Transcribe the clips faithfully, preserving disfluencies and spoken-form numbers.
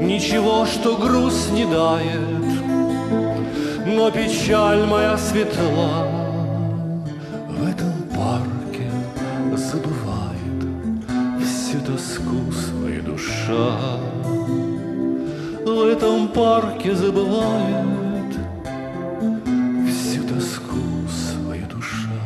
Ничего, что грусть не дает, но печаль моя светла. В этом парке забывает всю тоску свою душа. В этом парке забывает всю тоску свою душа.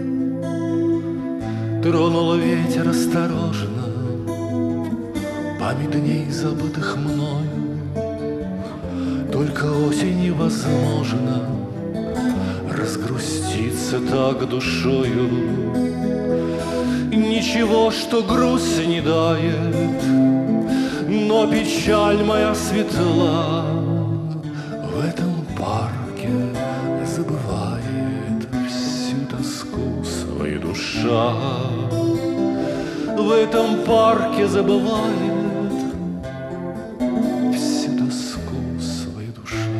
Тронул ветер осторожно память дней, забытых мною. Только осенью возможно разгруститься так душою. Ничего, что грусть не дает, но печаль моя светла. В этом парке забывает всю тоску свою душа. В этом парке забывает всю тоску свою душа.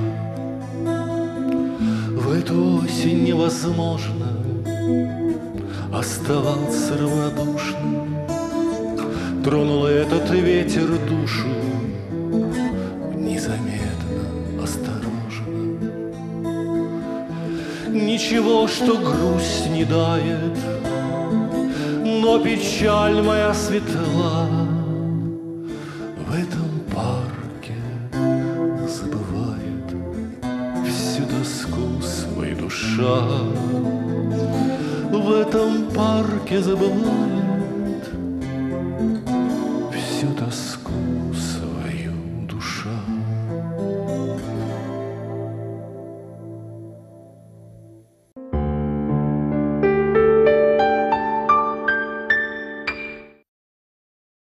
В эту осень невозможно оставаться равнодушным. Тронул этот ветер душу незаметно, осторожно. Ничего, что грусть не дает, но печаль моя светла. В этом парке забывает всю тоску свою душа. В этом парке забывает